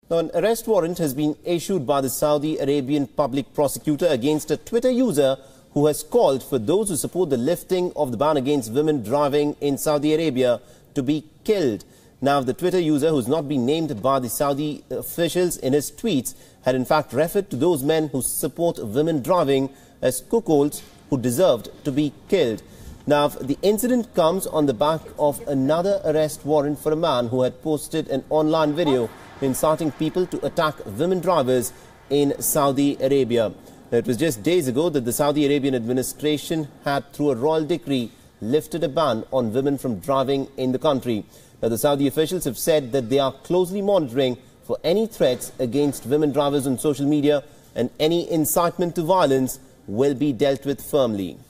Now, an arrest warrant has been issued by the Saudi Arabian public prosecutor against a Twitter user who has called for those who support the lifting of the ban against women driving in Saudi Arabia to be killed. Now, the Twitter user, who's not been named by the Saudi officials in his tweets, had in fact referred to those men who support women driving as cuckolds who deserved to be killed. Now, the incident comes on the back of another arrest warrant for a man who had posted an online video inciting people to attack women drivers in Saudi Arabia. Now, it was just days ago that the Saudi Arabian administration had, through a royal decree, lifted a ban on women from driving in the country. Now, the Saudi officials have said that they are closely monitoring for any threats against women drivers on social media, and any incitement to violence will be dealt with firmly.